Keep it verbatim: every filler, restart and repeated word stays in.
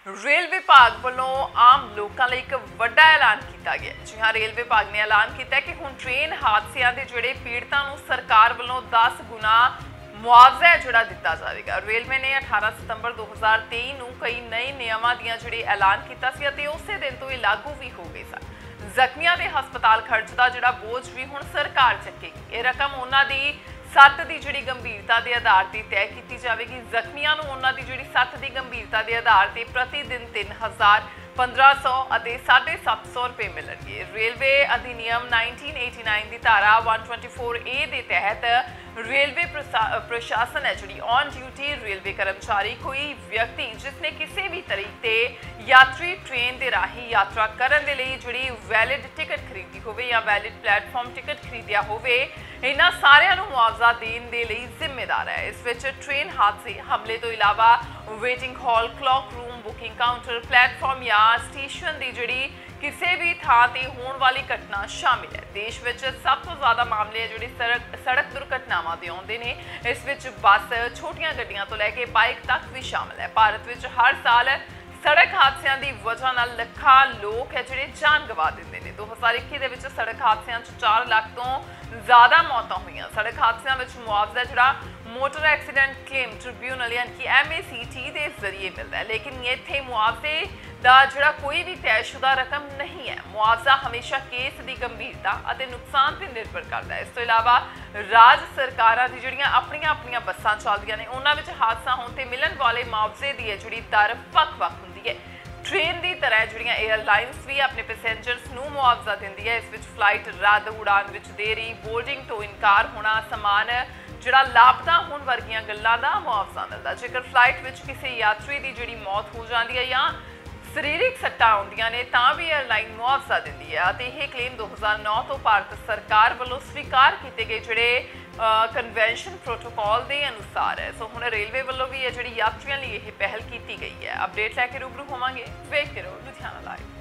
Rail विभाग वालों आम लोगों लिए एक वड्डा ऐलान किया गया। जी हाँ, रेल विभाग ने ऐलान किया कि हुण ट्रेन हादसों के जोड़े पीड़ितों को सरकार वालों दस गुना मुआवजा है जोड़ा दिता जाएगा। रेलवे ने अठारह सितंबर दो हज़ार तेई को कई नए नियमों दियां जोड़े ऐलान किया, उस दिन तो ये लागू भी हो गए सन। जख्मियों के हस्पताल खर्च का जोड़ा बोझ भी हुण सरकार चकेगी। ये रकम उन्होंने सੱਟ की जी गंभीरता के आधार पर तय की जाएगी। जख्मियों को उन्होंने जी सੱਟ की गंभीरता के आधार पर प्रति दिन तीन हज़ार पंद्रह सौ और साढ़े सत्त सौ रुपये मिलणगे। रेलवे अधिनियम उन्नीस सौ नवासी की धारा एक सौ चौबीस ए के तहत रेलवे प्रशासन है जी ऑन ड्यूटी रेलवे कर्मचारी कोई व्यक्ति जिसने किसी भी तरीके यात्री ट्रेन के राही यात्रा करने के लिए जी वैलिड टिकट खरीदी हो या वैलिड प्लेटफॉर्म टिकट खरीदिया हो, इन्होंने सारिਆਂ ਨੂੰ मुआवजा देने के लिए जिम्मेदार है। इस विच ट्रेन हादसे हमले तो इलावा waiting hall cloak room booking counter platform या स्टेशन की जी किसी भी थां ते होने वाली घटना शामिल है। देश में सब तो ज़्यादा मामले जोड़े सड़क सड़क दुर्घटनावां दे आउंदे ने। इस विच बस छोटियां गड्डियां तो लैके बाइक तक भी शामिल है। भारत में हर साल सड़क हादसों की वजह नाल लखां लोग है जोड़े जान गवा देंदे ने। दो हज़ार इक्की दे विच सड़क हादसों चार लाख तो ज़्यादा मौतां हुईयां। सड़क हादसों में मुआवजा जोड़ा मोटर एक्सीडेंट क्लेम ट्रिब्यूनल यानी कि एम ए सी टी के जरिए मिलता है, लेकिन इत्थे मुआवजे का जोड़ा कोई भी तयशुदा रकम नहीं है। मुआवजा हमेशा केस की गंभीरता और नुकसान पर निर्भर करता है। इस तो इलावा राज सरकारां दी जिहड़ियां अपनियां अपनियां बसां चलदियां ने, उन्हां विच हादसा होने ते मिलण वाले मुआवजे की जिहड़ी दर वख-वख हुंदी है। ट्रेन की तरह जिहड़ियां एयरलाइनस भी अपने पैसेंजर्स नूं मुआवजा दिंदी है। इस विच फ्लाइट रद्द, उड़ान विच देरी, बोर्डिंग तो इनकार होना, समान जिहड़ा लापता होने वर्गियां गल्लां दा मुआवजा मिलदा। जेकर फ्लाइट विच किसी यात्री की जिहड़ी मौत हो जाती है या सरीरिक सट्टां आउंदियां ने तां भी एयरलाइन मुआवजा दिंदी है। ते यह क्लेम दो हज़ार नौ तो भारत सरकार वालों स्वीकार किए गए जिहड़े कन्वेंशन प्रोटोकॉल के अनुसार है। सो हुण रेलवे वालों भी है जिहड़ी यात्रियों लिए यह पहल की गई है। अपडेट लैके रूबरू होवांगे। वेखते रहो लुधियाना लाइव।